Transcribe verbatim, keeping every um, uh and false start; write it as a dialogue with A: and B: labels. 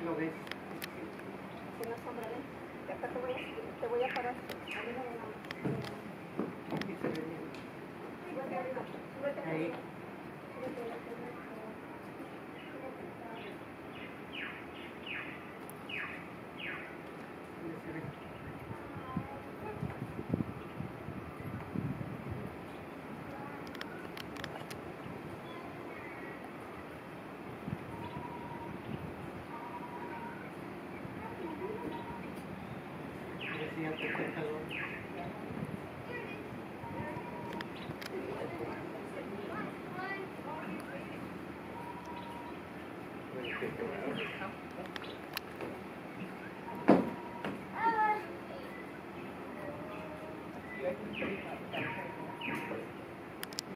A: lo ves.
B: En la sombra, ven. Que acá te voy a, te voy a parar. A mí no me da.
A: Aquí se ve bien.
B: Súbete arriba. Súbete
A: Ahí.
B: arriba. Súbete arriba.
A: Ahí se ve. Decía que está calor.
C: Bueno, qué bueno.